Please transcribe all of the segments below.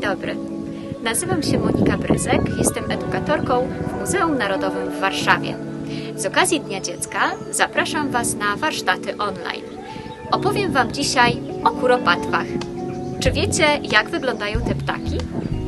dobry. Nazywam się Monika Bryzek, jestem edukatorką w Muzeum Narodowym w Warszawie. Z okazji Dnia Dziecka zapraszam Was na warsztaty online. Opowiem Wam dzisiaj o kuropatwach. Czy wiecie, jak wyglądają te ptaki?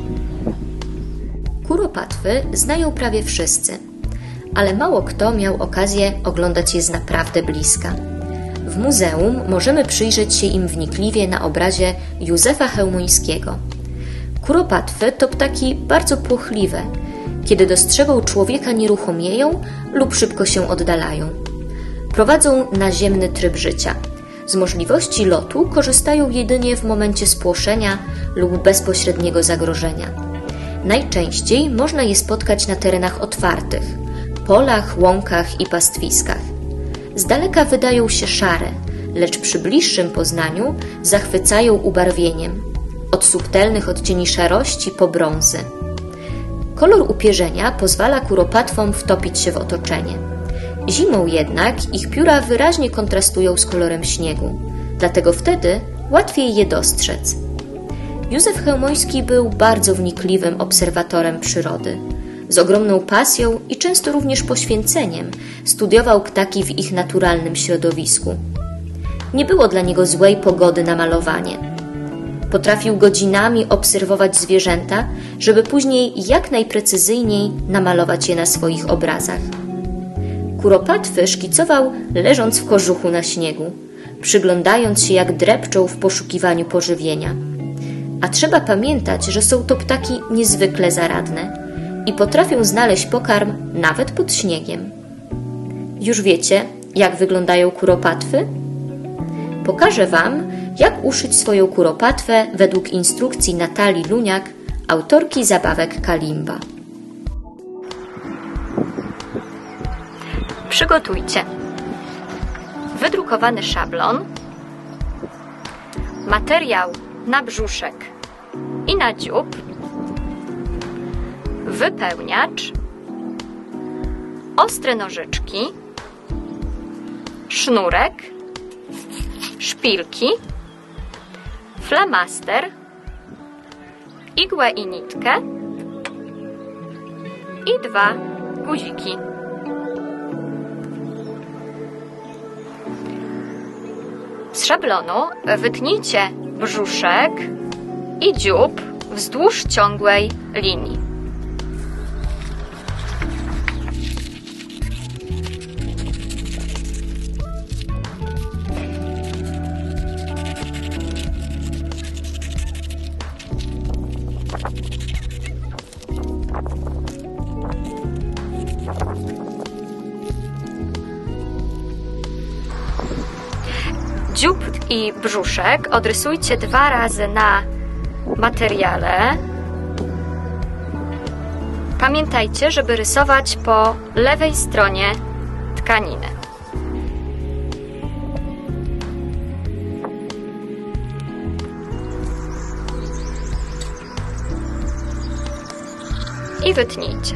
Kuropatwy znają prawie wszyscy, ale mało kto miał okazję oglądać je z naprawdę bliska. W muzeum możemy przyjrzeć się im wnikliwie na obrazie Józefa Chełmońskiego. Kuropatwy to ptaki bardzo płochliwe. Kiedy dostrzegą człowieka, nieruchomieją lub szybko się oddalają. Prowadzą naziemny tryb życia. Z możliwości lotu korzystają jedynie w momencie spłoszenia lub bezpośredniego zagrożenia. Najczęściej można je spotkać na terenach otwartych, polach, łąkach i pastwiskach. Z daleka wydają się szare, lecz przy bliższym poznaniu zachwycają ubarwieniem, od subtelnych odcieni szarości po brązy. Kolor upierzenia pozwala kuropatwom wtopić się w otoczenie. Zimą jednak ich pióra wyraźnie kontrastują z kolorem śniegu, dlatego wtedy łatwiej je dostrzec. Józef Chełmoński był bardzo wnikliwym obserwatorem przyrody. Z ogromną pasją i często również poświęceniem studiował ptaki w ich naturalnym środowisku. Nie było dla niego złej pogody na malowanie. Potrafił godzinami obserwować zwierzęta, żeby później jak najprecyzyjniej namalować je na swoich obrazach. Kuropatwy szkicował leżąc w kożuchu na śniegu, przyglądając się jak drepczą w poszukiwaniu pożywienia. A trzeba pamiętać, że są to ptaki niezwykle zaradne i potrafią znaleźć pokarm nawet pod śniegiem. Już wiecie, jak wyglądają kuropatwy? Pokażę Wam, jak uszyć swoją kuropatwę według instrukcji Natalii Luniak, autorki zabawek Kalimba. Przygotujcie wydrukowany szablon, materiał na brzuszek i na dziób, wypełniacz, ostre nożyczki, sznurek, szpilki, flamaster, igłę i nitkę i 2 guziki. Z szablonu wytnijcie brzuszek i dziób wzdłuż ciągłej linii. Dziób i brzuszek odrysujcie 2 razy na materiale. Pamiętajcie, żeby rysować po lewej stronie tkaniny. I wytnijcie.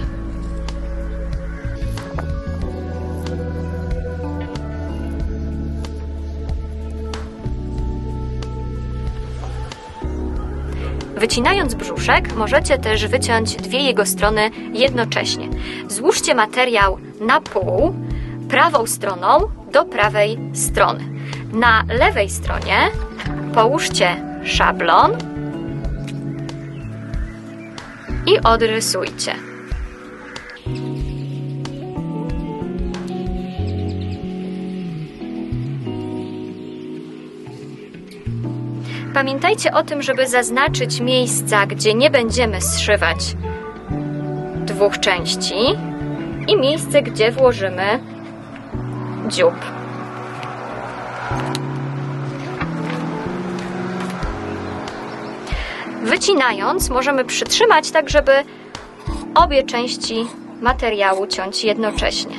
Wycinając brzuszek, możecie też wyciąć 2 jego strony jednocześnie. Złóżcie materiał na pół, prawą stroną do prawej strony. Na lewej stronie połóżcie szablon i odrysujcie. Pamiętajcie o tym, żeby zaznaczyć miejsca, gdzie nie będziemy zszywać 2 części i miejsce, gdzie włożymy dziób. Wycinając możemy przytrzymać tak, żeby obie części materiału ciąć jednocześnie.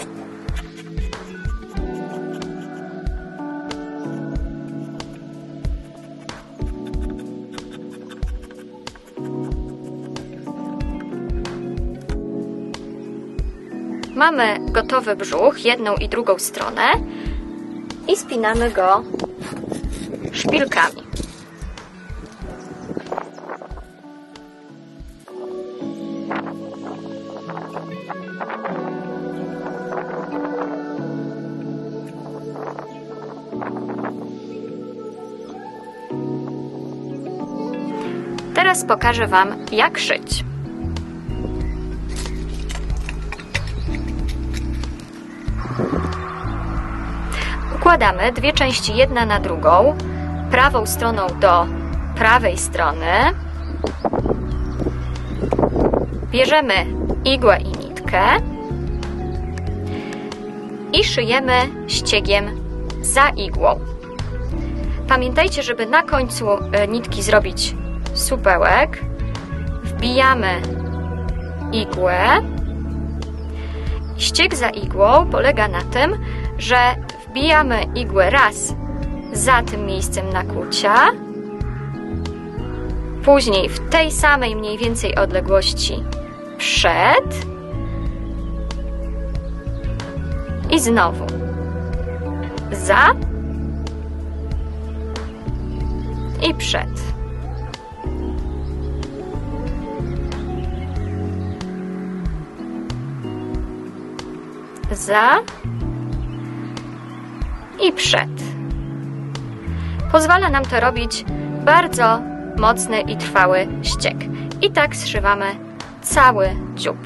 Mamy gotowy brzuch, jedną i drugą stronę i spinamy go szpilkami. Teraz pokażę Wam, jak szyć. Układamy dwie części jedna na drugą, prawą stroną do prawej strony. Bierzemy igłę i nitkę i szyjemy ściegiem za igłą. Pamiętajcie, żeby na końcu nitki zrobić supełek. Wbijamy igłę. Ścieg za igłą polega na tym, że wbijamy igłę raz za tym miejscem nakłucia, później w tej samej mniej więcej odległości przed i znowu za i przed. Za i przed. Pozwala nam to robić bardzo mocny i trwały ścieg. I tak zszywamy cały dziób.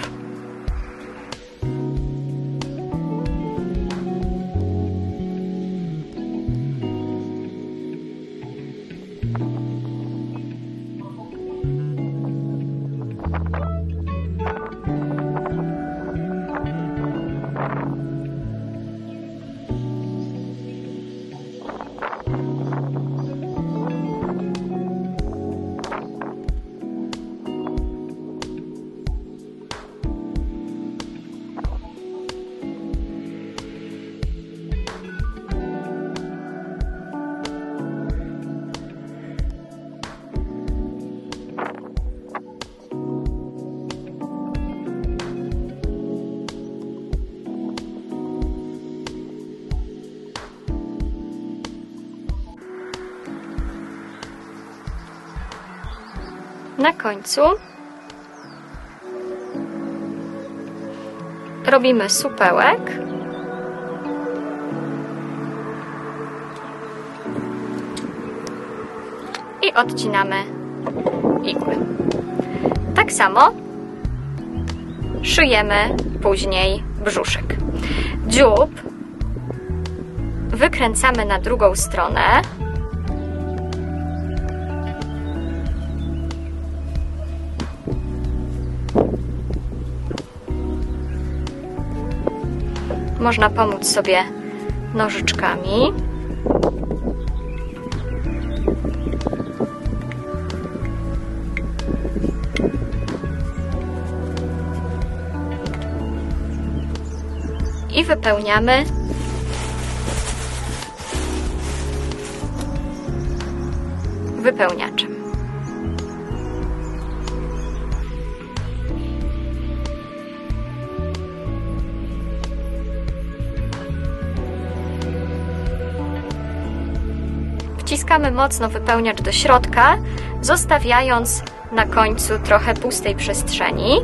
Na końcu robimy supełek i odcinamy igły. Tak samo szyjemy później brzuszek. Dziób wykręcamy na drugą stronę. Można pomóc sobie nożyczkami. I wypełniamy wypełniaczem. Wciskamy mocno wypełniacz do środka, zostawiając na końcu trochę pustej przestrzeni.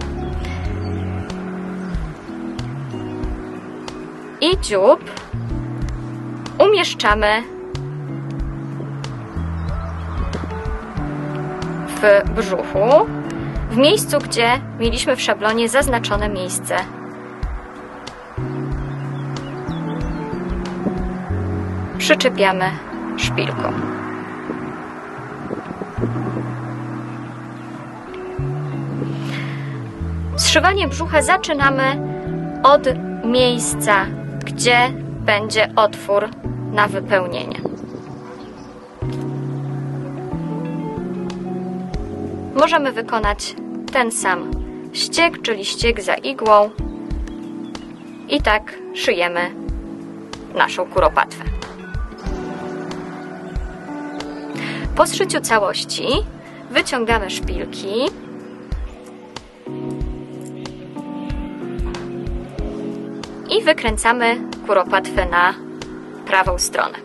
I dziób umieszczamy w brzuchu, w miejscu, gdzie mieliśmy w szablonie zaznaczone miejsce. Przyczepiamy szpilką. Zszywanie brzucha zaczynamy od miejsca, gdzie będzie otwór na wypełnienie. Możemy wykonać ten sam ścieg, czyli ścieg za igłą, i tak szyjemy naszą kuropatwę. Po zszyciu całości wyciągamy szpilki i wykręcamy kuropatwę na prawą stronę.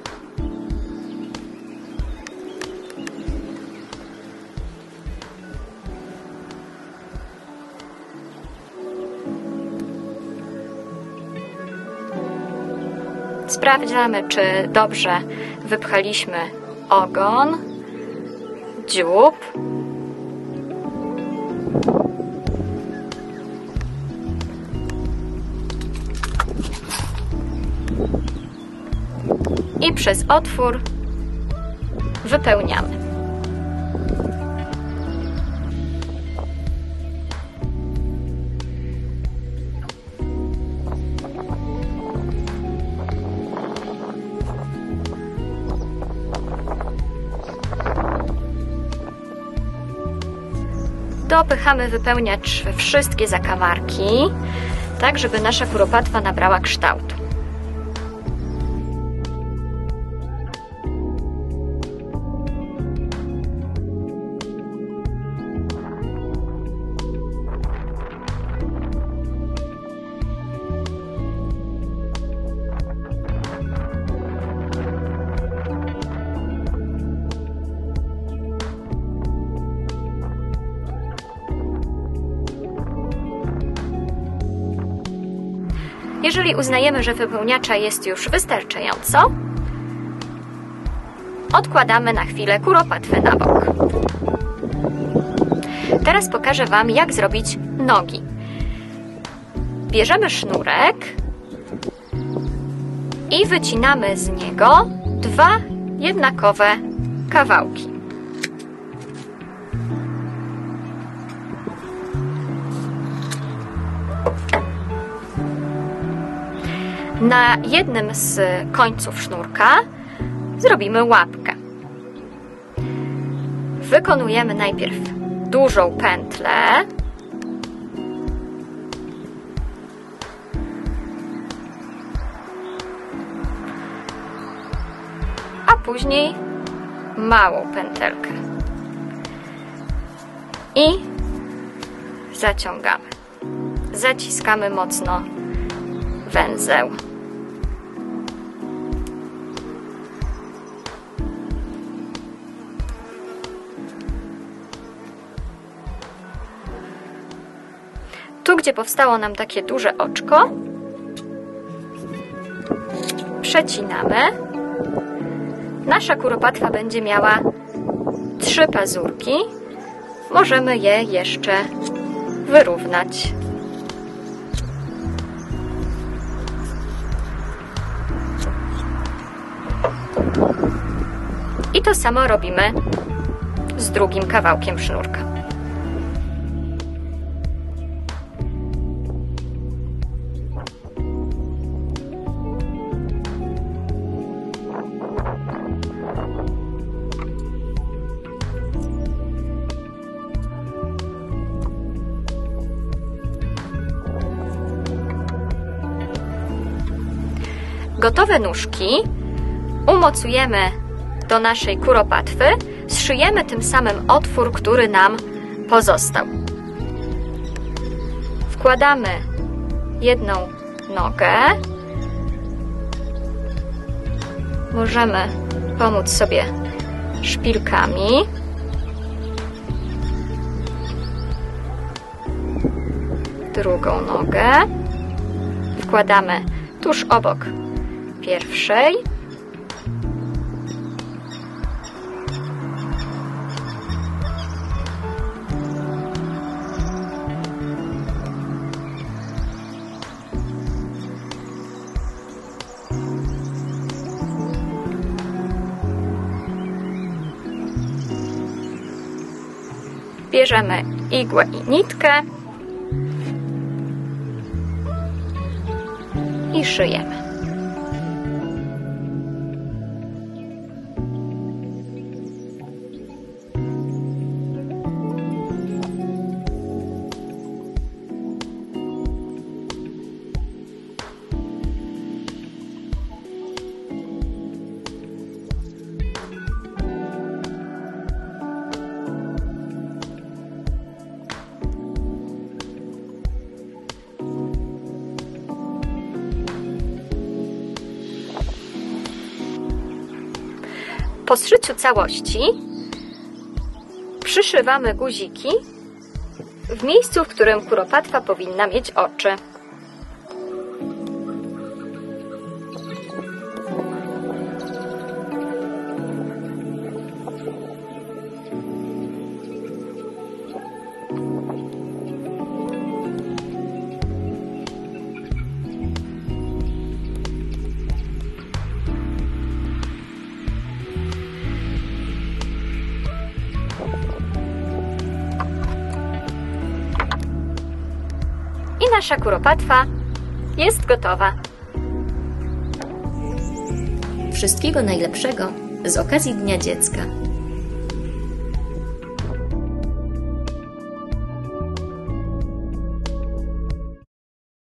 Sprawdzamy, czy dobrze wypchaliśmy ogon, dziób i przez otwór wypełniamy. Dopychamy wypełniacz we wszystkie zakamarki, tak żeby nasza kuropatwa nabrała kształtu. Jeżeli uznajemy, że wypełniacza jest już wystarczająco, odkładamy na chwilę kuropatwę na bok. Teraz pokażę Wam, jak zrobić nogi. Bierzemy sznurek i wycinamy z niego 2 jednakowe kawałki. Na jednym z końców sznurka zrobimy łapkę. Wykonujemy najpierw dużą pętlę, a później małą pętelkę i zaciągamy. Zaciskamy mocno węzeł. Tu, gdzie powstało nam takie duże oczko, przecinamy. Nasza kuropatwa będzie miała 3 pazurki. Możemy je jeszcze wyrównać. I to samo robimy z drugim kawałkiem sznurka. Gotowe nóżki umocujemy do naszej kuropatwy, zszyjemy tym samym otwór, który nam pozostał. Wkładamy jedną nogę. Możemy pomóc sobie szpilkami. Drugą nogę wkładamy tuż obok pierwszej. Bierzemy igłę i nitkę i szyjemy. Po zszyciu całości przyszywamy guziki w miejscu, w którym kuropatwa powinna mieć oczy. nasza kuropatwa jest gotowa. Wszystkiego najlepszego z okazji Dnia Dziecka.